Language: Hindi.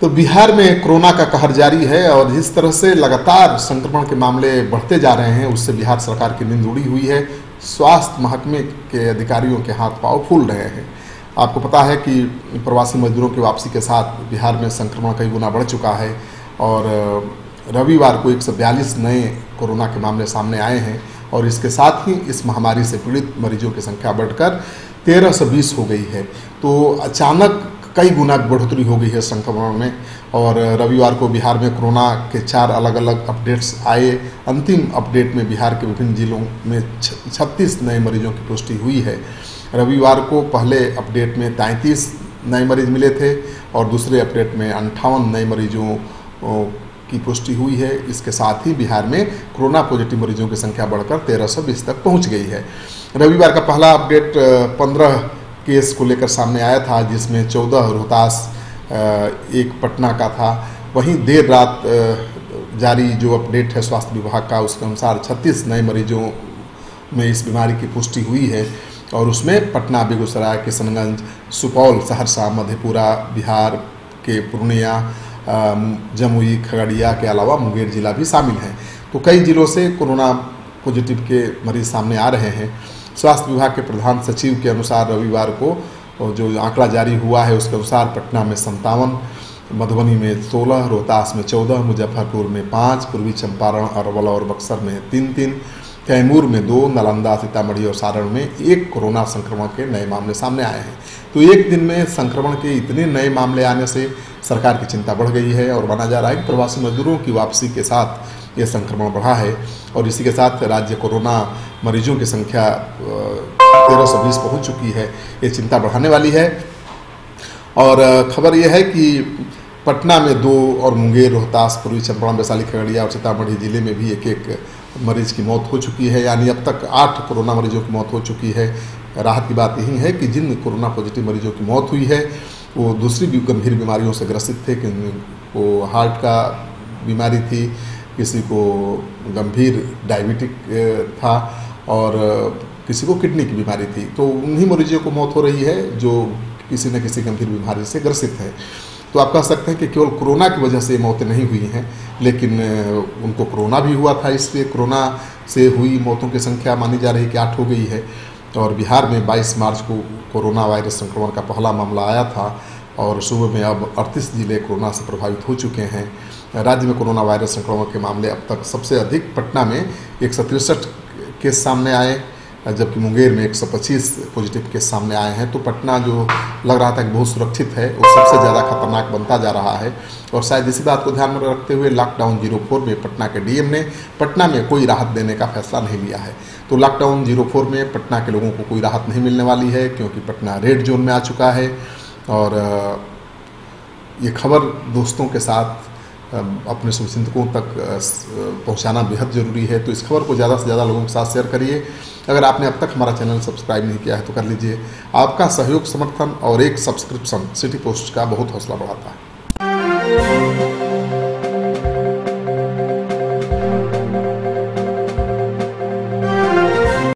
तो बिहार में कोरोना का कहर जारी है और जिस तरह से लगातार संक्रमण के मामले बढ़ते जा रहे हैं उससे बिहार सरकार की नींद उड़ी हुई है। स्वास्थ्य महकमे के अधिकारियों के हाथ पांव फूल रहे हैं। आपको पता है कि प्रवासी मजदूरों की वापसी के साथ बिहार में संक्रमण कई गुना बढ़ चुका है और रविवार को 142 नए कोरोना के मामले सामने आए हैं और इसके साथ ही इस महामारी से पीड़ित मरीजों की संख्या बढ़कर 1320 हो गई है। तो अचानक कई गुना बढ़ोतरी हो गई है संक्रमण में और रविवार को बिहार में कोरोना के 4 अलग अलग अपडेट्स आए। अंतिम अपडेट में बिहार के विभिन्न जिलों में 36 नए मरीजों की पुष्टि हुई है। रविवार को पहले अपडेट में 33 नए मरीज मिले थे और दूसरे अपडेट में 58 नए मरीजों की पुष्टि हुई है। इसके साथ ही बिहार में कोरोना पॉजिटिव मरीजों की संख्या बढ़कर 1320 तक पहुंच गई है। रविवार का पहला अपडेट 15 केस को लेकर सामने आया था, जिसमें 14 रोहतास, एक पटना का था। वहीं देर रात जारी जो अपडेट है स्वास्थ्य विभाग का, उसके अनुसार 36 नए मरीजों में इस बीमारी की पुष्टि हुई है और उसमें पटना, बेगूसराय, किशनगंज, सुपौल, सहरसा, मधेपुरा, बिहार के पूर्णिया, जमुई, खगड़िया के अलावा मुंगेर जिला भी शामिल हैं। तो कई जिलों से कोरोना पॉजिटिव के मरीज सामने आ रहे हैं। स्वास्थ्य विभाग के प्रधान सचिव के अनुसार रविवार को जो आंकड़ा जारी हुआ है उसके अनुसार पटना में 57, मधुबनी में 16, रोहतास में 14, मुजफ्फरपुर में 5, पूर्वी चंपारण, अरवल और बक्सर में 3-3, कैमूर में 2, नालंदा, सीतामढ़ी और सारण में 1 कोरोना संक्रमण के नए मामले सामने आए हैं। तो एक दिन में संक्रमण के इतने नए मामले आने से सरकार की चिंता बढ़ गई है और माना जा रहा है कि प्रवासी मजदूरों की वापसी के साथ ये संक्रमण बढ़ा है और इसी के साथ राज्य कोरोना मरीजों की संख्या 1320 पहुंच चुकी है। ये चिंता बढ़ाने वाली है। और खबर ये है कि पटना में 2 और मुंगेर, रोहतास, पूर्वी चंपारण, वैशाली, खगड़िया और सीतामढ़ी जिले में भी एक मरीज की मौत हो चुकी है। यानी अब तक 8 कोरोना मरीजों की मौत हो चुकी है। राहत की बात यही है कि जिन कोरोना पॉजिटिव मरीजों की मौत हुई है वो दूसरी भी गंभीर बीमारियों से ग्रसित थे। को हार्ट का बीमारी थी, किसी को गंभीर डायबिटिक था और किसी को किडनी की बीमारी थी। तो उन्हीं मरीजों को मौत हो रही है जो किसी न किसी गंभीर बीमारी से ग्रसित है। तो आप कह सकते हैं कि केवल कोरोना की वजह से मौतें नहीं हुई हैं, लेकिन उनको कोरोना भी हुआ था, इसलिए कोरोना से हुई मौतों की संख्या मानी जा रही है कि 8 हो गई है। और बिहार में 22 मार्च को कोरोना वायरस संक्रमण का पहला मामला आया था और सूबे में अब 38 जिले कोरोना से प्रभावित हो चुके हैं। राज्य में कोरोना वायरस संक्रमण के मामले अब तक सबसे अधिक पटना में 163 केस सामने आए, जबकि मुंगेर में 125 पॉजिटिव केस सामने आए हैं। तो पटना जो लग रहा था कि बहुत सुरक्षित है, वो सबसे ज़्यादा खतरनाक बनता जा रहा है। और शायद इसी बात को ध्यान में रखते हुए लॉकडाउन 04 में पटना के डीएम ने पटना में कोई राहत देने का फैसला नहीं लिया है। तो लॉकडाउन 04 में पटना के लोगों को कोई राहत नहीं मिलने वाली है, क्योंकि पटना रेड जोन में आ चुका है। और ये खबर दोस्तों के साथ अपने शुभचिंतकों तक पहुंचाना बेहद ज़रूरी है। तो इस खबर को ज़्यादा से ज़्यादा लोगों के साथ शेयर करिए। अगर आपने अब तक हमारा चैनल सब्सक्राइब नहीं किया है तो कर लीजिए। आपका सहयोग, समर्थन और एक सब्सक्रिप्शन सिटी पोस्ट का बहुत हौसला बढ़ाता है।